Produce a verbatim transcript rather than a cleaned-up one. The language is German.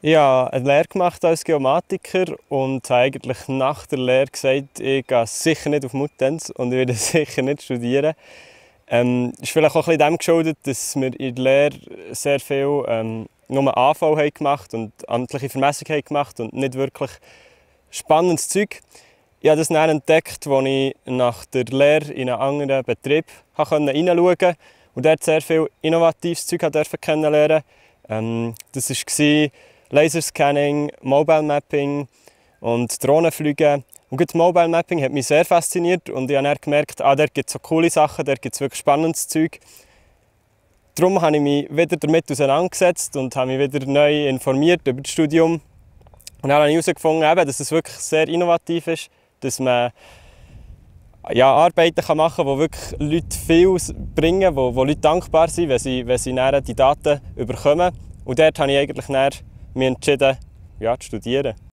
Ich habe eine Lehre gemacht als Geomatiker und habe eigentlich nach der Lehre gesagt, ich gehe sicher nicht auf Muttenz und ich werde sicher nicht studieren. Ähm, ist vielleicht auch ein bisschen dem geschuldet, dass wir in der Lehre sehr viel ähm, nur A V haben gemacht und amtliche Vermessung haben gemacht und nicht wirklich spannendes Zeug. Ich habe das dann entdeckt, als ich nach der Lehre in einen anderen Betrieb hineinschauen konnte und dort sehr viel innovatives Zeug kennenlernen durfte. Ähm, das war Laserscanning, Mobile Mapping und Drohnenflüge. Und das Mobile Mapping hat mich sehr fasziniert und ich habe dann gemerkt, ah, dort gibt es so coole Sachen, dort gibt es wirklich spannendes Zeug. Darum habe ich mich wieder damit auseinandergesetzt und habe mich wieder neu informiert über das Studium. Und dann habe ich herausgefunden, dass es wirklich sehr innovativ ist, dass man ja, Arbeiten machen kann, die wirklich Leute viel bringen, wo, wo Leute dankbar sind, wenn sie, wenn sie dann die Daten bekommen. Und dort habe ich eigentlich dann mich entschieden, ja, zu studieren.